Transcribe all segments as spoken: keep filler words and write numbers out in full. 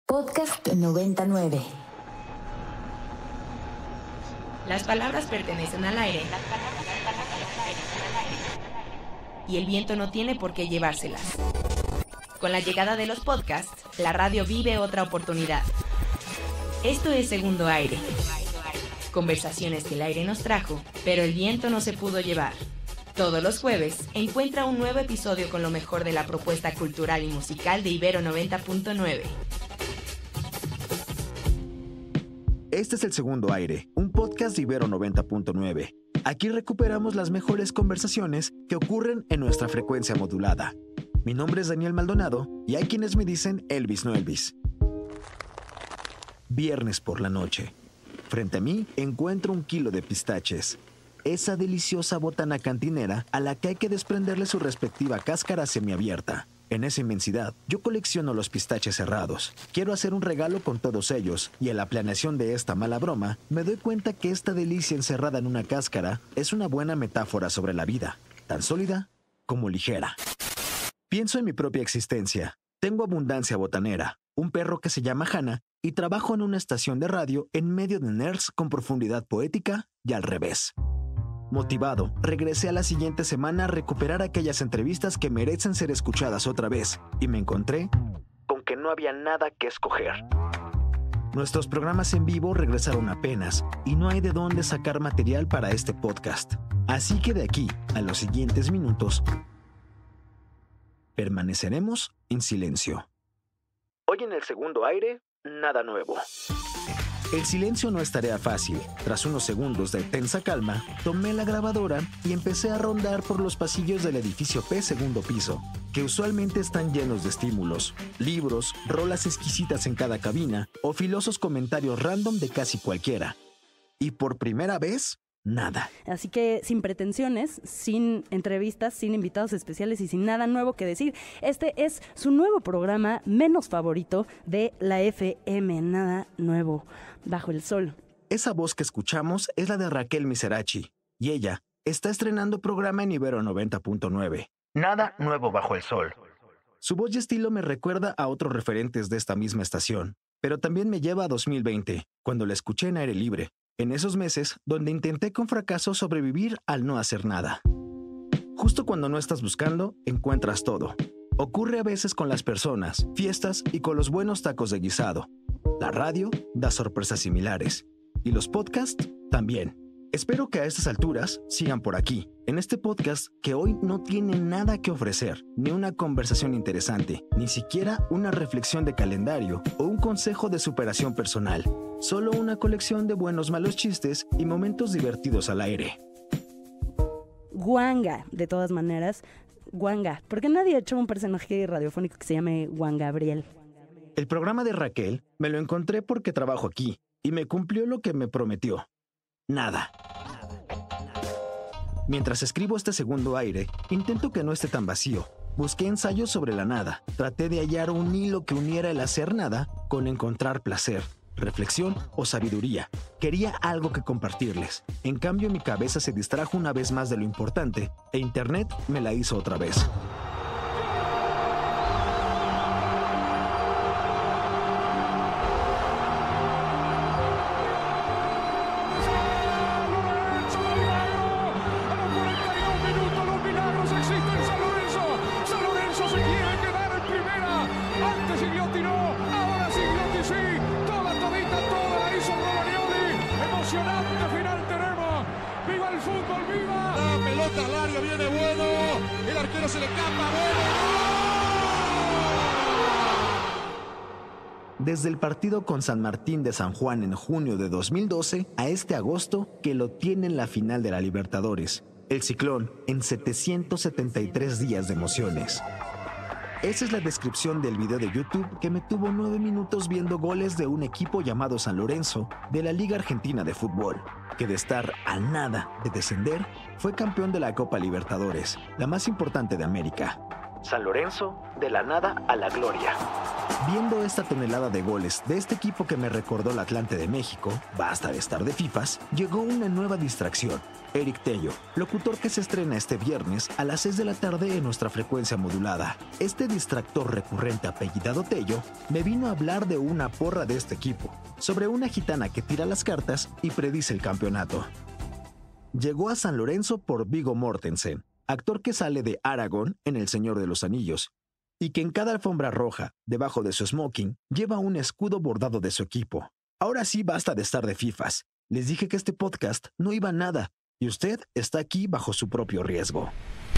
Podcast noventa y nueve. Las palabras pertenecen al aire y el viento no tiene por qué llevárselas. Con la llegada de los podcasts, la radio vive otra oportunidad. Esto es Segundo Aire. Conversaciones que el aire nos trajo, pero el viento no se pudo llevar. Todos los jueves, encuentra un nuevo episodio con lo mejor de la propuesta cultural y musical de Ibero noventa punto nueve. Este es el Segundo Aire, un podcast de Ibero noventa punto nueve. Aquí recuperamos las mejores conversaciones que ocurren en nuestra frecuencia modulada. Mi nombre es Daniel Maldonado y hay quienes me dicen Elvis no Elvis. Viernes por la noche. Frente a mí encuentro un kilo de pistaches. Esa deliciosa botana cantinera a la que hay que desprenderle su respectiva cáscara semiabierta. En esa inmensidad, yo colecciono los pistaches cerrados. Quiero hacer un regalo con todos ellos, y en la planeación de esta mala broma, me doy cuenta que esta delicia encerrada en una cáscara es una buena metáfora sobre la vida, tan sólida como ligera. Pienso en mi propia existencia. Tengo abundancia botanera, un perro que se llama Hannah, y trabajo en una estación de radio en medio de nerds con profundidad poética y al revés. Motivado, regresé a la siguiente semana a recuperar aquellas entrevistas que merecen ser escuchadas otra vez, y me encontré con que no había nada que escoger. Nuestros programas en vivo regresaron apenas, y no hay de dónde sacar material para este podcast. Así que de aquí a los siguientes minutos, permaneceremos en silencio. Hoy en el Segundo Aire, nada nuevo. El silencio no es tarea fácil. Tras unos segundos de tensa calma, tomé la grabadora y empecé a rondar por los pasillos del edificio P segundo piso, que usualmente están llenos de estímulos, libros, rolas exquisitas en cada cabina o filosos comentarios random de casi cualquiera. Y por primera vez, nada. Así que sin pretensiones, sin entrevistas, sin invitados especiales y sin nada nuevo que decir. Este es su nuevo programa menos favorito de la F M, Nada Nuevo Bajo el Sol. Esa voz que escuchamos es la de Raquel Miserachi, y ella está estrenando programa en Ibero noventa punto nueve. Nada Nuevo Bajo el Sol. Su voz y estilo me recuerda a otros referentes de esta misma estación, pero también me lleva a dos mil veinte, cuando la escuché en aire libre. En esos meses, donde intenté con fracaso sobrevivir al no hacer nada. Justo cuando no estás buscando, encuentras todo. Ocurre a veces con las personas, fiestas y con los buenos tacos de guisado. La radio da sorpresas similares. Y los podcasts también. Espero que a estas alturas sigan por aquí, en este podcast que hoy no tiene nada que ofrecer, ni una conversación interesante, ni siquiera una reflexión de calendario o un consejo de superación personal. Solo una colección de buenos malos chistes y momentos divertidos al aire. Juanga, de todas maneras, Juanga. ¿Por qué nadie ha hecho un personaje radiofónico que se llame Juan Gabriel? El programa de Raquel me lo encontré porque trabajo aquí y me cumplió lo que me prometió. Nada. Mientras escribo este Segundo Aire, intento que no esté tan vacío. Busqué ensayos sobre la nada. Traté de hallar un hilo que uniera el hacer nada con encontrar placer, reflexión o sabiduría. Quería algo que compartirles. En cambio, mi cabeza se distrajo una vez más de lo importante e Internet me la hizo otra vez. Desde el partido con San Martín de San Juan en junio de dos mil doce a este agosto que lo tiene en la final de la Libertadores. El Ciclón en setecientos setenta y tres días de emociones. Esa es la descripción del video de YouTube que me tuvo nueve minutos viendo goles de un equipo llamado San Lorenzo de la Liga Argentina de Fútbol, que de estar a nada de descender, fue campeón de la Copa Libertadores, la más importante de América. San Lorenzo, de la nada a la gloria. Viendo esta tonelada de goles de este equipo que me recordó el Atlante de México, basta de estar de fifas, llegó una nueva distracción. Eric Tello, locutor que se estrena este viernes a las seis de la tarde en nuestra frecuencia modulada. Este distractor recurrente apellidado Tello me vino a hablar de una porra de este equipo, sobre una gitana que tira las cartas y predice el campeonato. Llegó a San Lorenzo por Viggo Mortensen, actor que sale de Aragorn en El Señor de los Anillos, y que en cada alfombra roja, debajo de su smoking, lleva un escudo bordado de su equipo. Ahora sí basta de estar de fifas. Les dije que este podcast no iba a nada, y usted está aquí bajo su propio riesgo.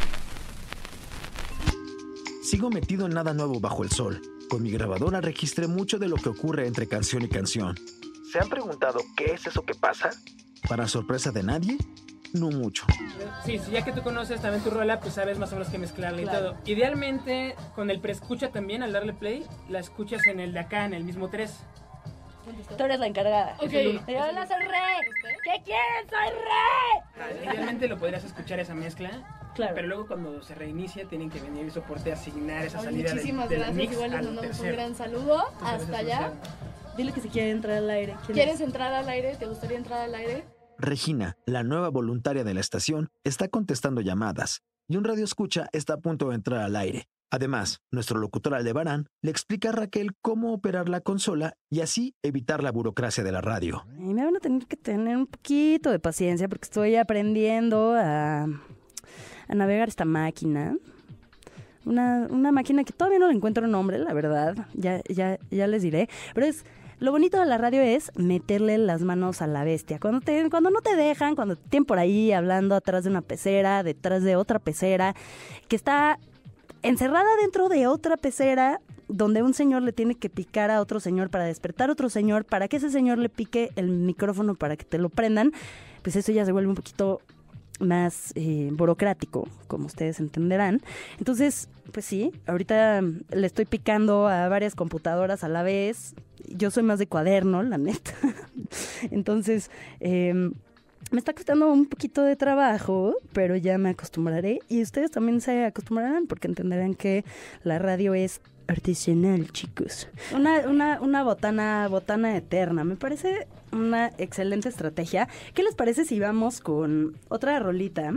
Sigo metido en nada nuevo bajo el sol. Con mi grabadora registré mucho de lo que ocurre entre canción y canción. ¿Se han preguntado qué es eso que pasa? ¿Para sorpresa de nadie? No mucho. Sí, sí, ya que tú conoces también tu rola, pues sabes más o menos qué mezclarle claro. y todo. Idealmente, con el preescucha también, al darle play, la escuchas en el de acá, en el mismo tres. Tú eres la encargada. Ok. Hola, soy rey. ¿Qué quieren? ¡Soy rey! Idealmente lo podrías escuchar esa mezcla. Claro. Pero luego cuando se reinicia tienen que venir el soporte a asignar esa Ay, salida muchísimas del, del gracias, mix igual les al mandamos un tercero. gran saludo. Entonces, Hasta allá. Dile que si quiere entrar al aire. ¿Quieres entrar al aire? ¿Te gustaría entrar al aire? Regina, la nueva voluntaria de la estación, está contestando llamadas y un radioescucha está a punto de entrar al aire. Además, nuestro locutor Aldebarán le explica a Raquel cómo operar la consola y así evitar la burocracia de la radio. Y me van a tener que tener un poquito de paciencia porque estoy aprendiendo a, a navegar esta máquina. Una, una máquina que todavía no le encuentro nombre, la verdad. Ya, ya, ya les diré. Pero es... Lo bonito de la radio es meterle las manos a la bestia. Cuando, te, cuando no te dejan, cuando te tienen por ahí hablando atrás de una pecera, detrás de otra pecera, que está encerrada dentro de otra pecera, donde un señor le tiene que picar a otro señor para despertar a otro señor, para que ese señor le pique el micrófono para que te lo prendan, pues eso ya se vuelve un poquito más eh, burocrático, como ustedes entenderán. Entonces, pues sí, ahorita le estoy picando a varias computadoras a la vez. Yo soy más de cuaderno, la neta. Entonces, eh, me está costando un poquito de trabajo, pero ya me acostumbraré. Y ustedes también se acostumbrarán porque entenderán que la radio es artesanal, chicos. Una, una, una botana, botana eterna. Me parece una excelente estrategia. ¿Qué les parece si vamos con otra rolita?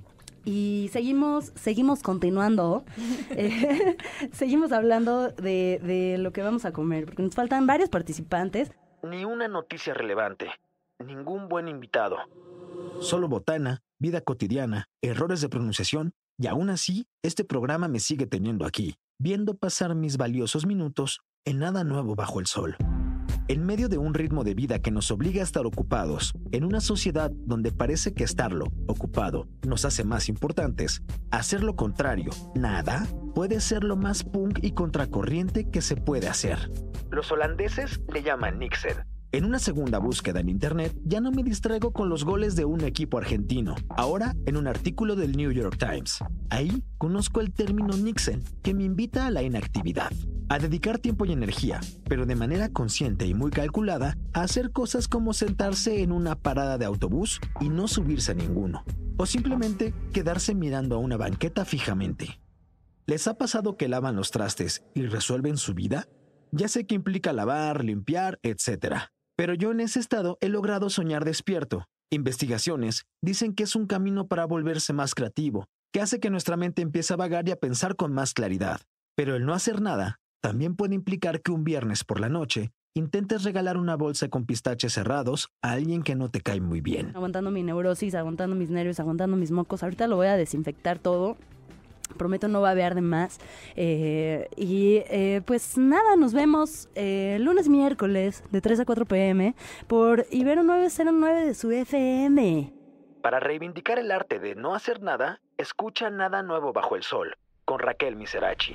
Y seguimos, seguimos continuando, eh, seguimos hablando de, de lo que vamos a comer, porque nos faltan varios participantes. Ni una noticia relevante, ningún buen invitado. Solo botana, vida cotidiana, errores de pronunciación, y aún así, este programa me sigue teniendo aquí, viendo pasar mis valiosos minutos en nada nuevo bajo el sol. En medio de un ritmo de vida que nos obliga a estar ocupados, en una sociedad donde parece que estarlo, ocupado, nos hace más importantes, hacer lo contrario, nada, puede ser lo más punk y contracorriente que se puede hacer. Los holandeses le llaman Nixer. En una segunda búsqueda en internet, ya no me distraigo con los goles de un equipo argentino, ahora en un artículo del New York Times. Ahí conozco el término Nixen, que me invita a la inactividad, a dedicar tiempo y energía, pero de manera consciente y muy calculada, a hacer cosas como sentarse en una parada de autobús y no subirse a ninguno, o simplemente quedarse mirando a una banqueta fijamente. ¿Les ha pasado que lavan los trastes y resuelven su vida? Ya sé que implica lavar, limpiar, etcétera. Pero yo en ese estado he logrado soñar despierto. Investigaciones dicen que es un camino para volverse más creativo, que hace que nuestra mente empiece a vagar y a pensar con más claridad. Pero el no hacer nada también puede implicar que un viernes por la noche intentes regalar una bolsa con pistaches cerrados a alguien que no te cae muy bien. Aguantando mi neurosis, aguantando mis nervios, aguantando mis mocos. Ahorita lo voy a desinfectar todo. Prometo no babear de más. Eh, y eh, pues nada, nos vemos eh, lunes, miércoles, de tres a cuatro pm por Ibero nueve cero nueve de su F M. Para reivindicar el arte de no hacer nada, escucha Nada Nuevo Bajo el Sol, con Raquel Miserachi.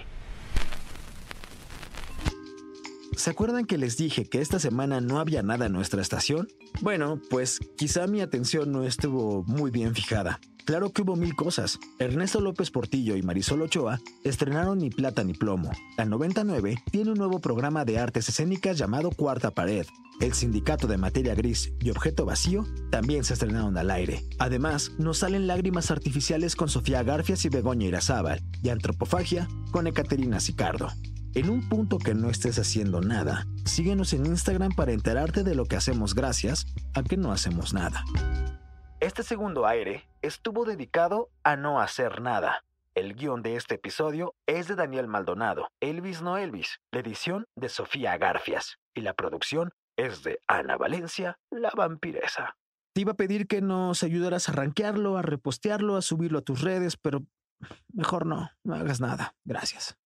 ¿Se acuerdan que les dije que esta semana no había nada en nuestra estación? Bueno, pues quizá mi atención no estuvo muy bien fijada. Claro que hubo mil cosas. Ernesto López Portillo y Marisol Ochoa estrenaron Ni Plata ni Plomo. La noventa y nueve tiene un nuevo programa de artes escénicas llamado Cuarta Pared. El Sindicato de Materia Gris y Objeto Vacío también se estrenaron al aire. Además, nos salen Lágrimas Artificiales con Sofía Garfias y Begoña Irazábal, y Antropofagia con Ekaterina Sicardo. En un punto que no estés haciendo nada, síguenos en Instagram para enterarte de lo que hacemos gracias a que no hacemos nada. Este segundo aire estuvo dedicado a no hacer nada. El guión de este episodio es de Daniel Maldonado, Elvis no Elvis, la edición de Sofía Garfias y la producción es de Ana Valencia, la vampiresa. Te iba a pedir que nos ayudaras a rankearlo, a repostearlo, a subirlo a tus redes, pero mejor no, no hagas nada. Gracias.